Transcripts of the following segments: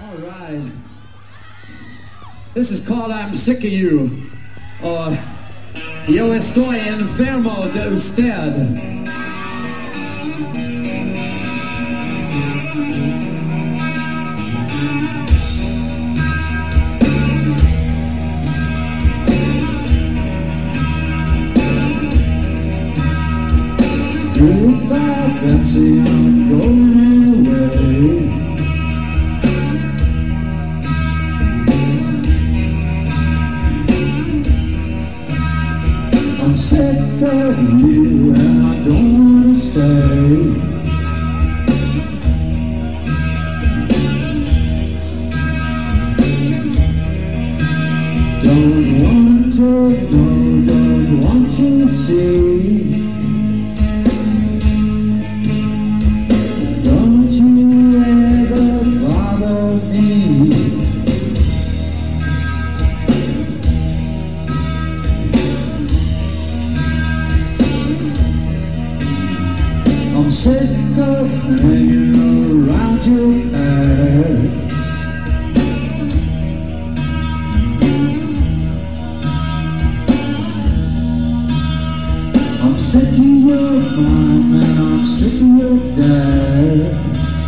All right. This is called I'm Sick of You, or Yo estoy enfermo de usted. Goodbye, Betsy, I'm going away. I'm sick of you and I don't want to stay. Don't want to know, don't want to see. Don't you ever bother me. I'm sick of hanging around your car. I'm sick of your mom and I'm sick of your dad.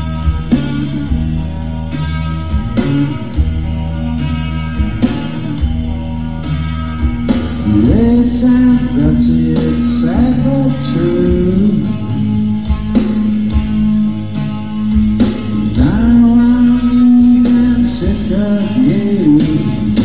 Yes, that's it, sad but true. Now I'm even sick of you.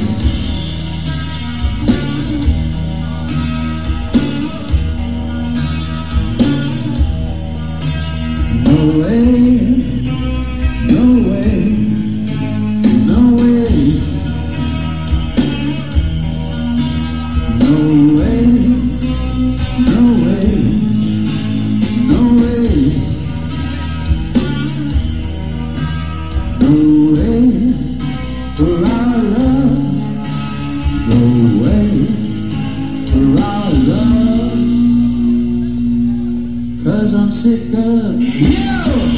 No way, no way, no way, no way, no way, no way, no way for our love, no way for our love, 'cause I'm sick of you.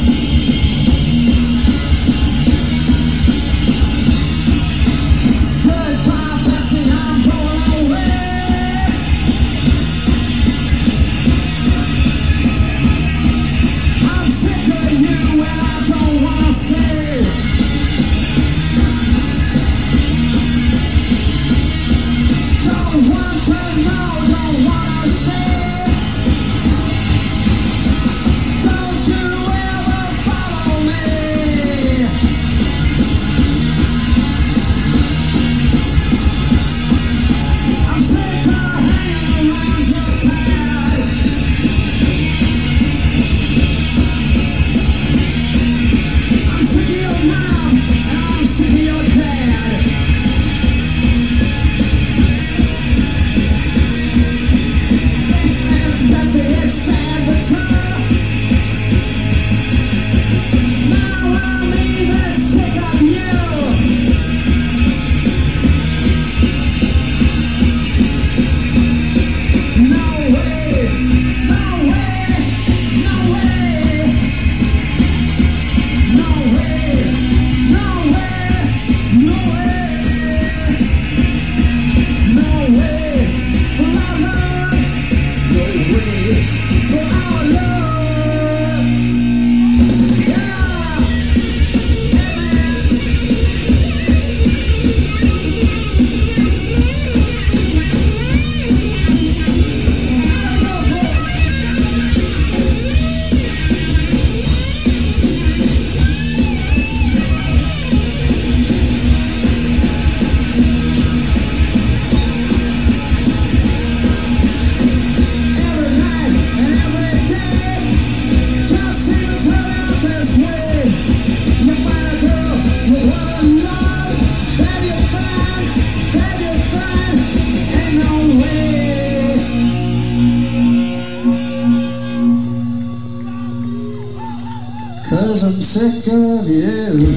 Cause I'm sick of you.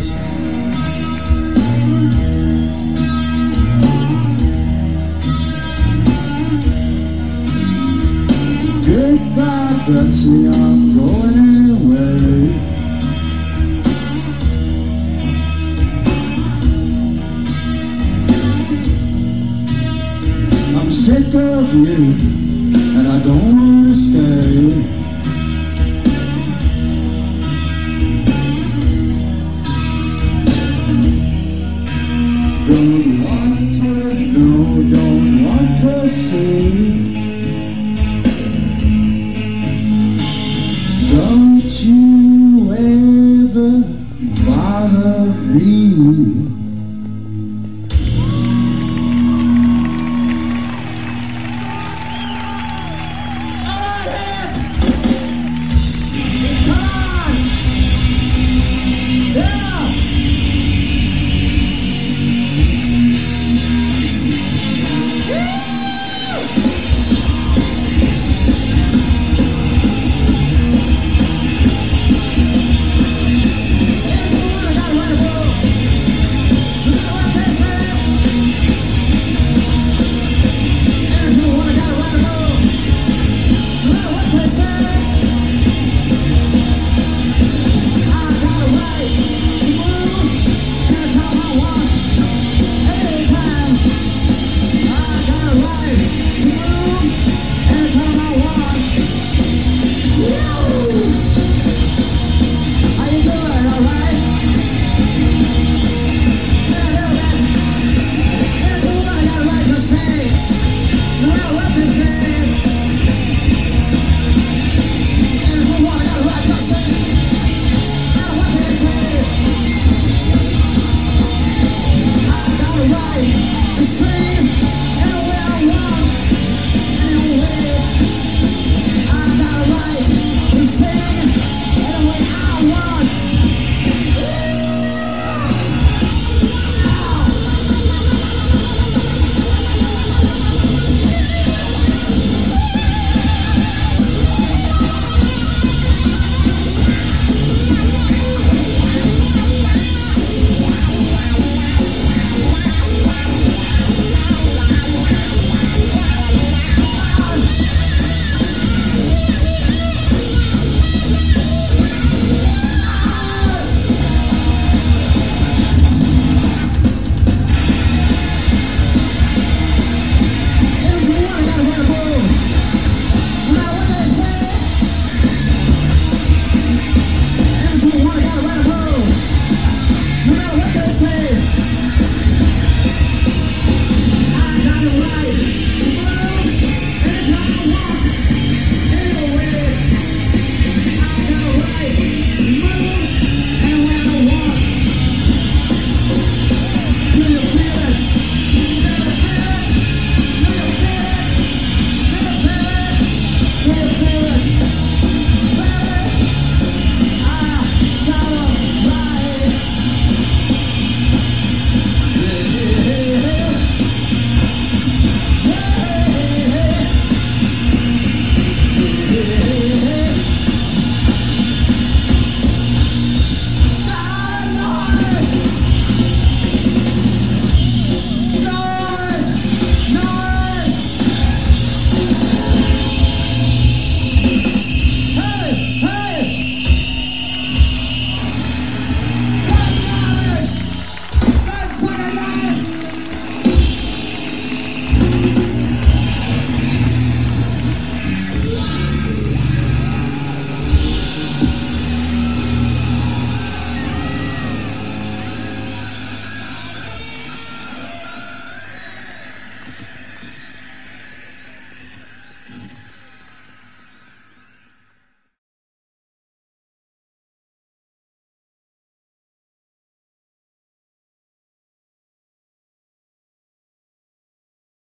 Goodbye, Betsy, I'm going away. love you, and I don't wanna stay. Don't want to, no, don't want to see. Don't you ever bother me.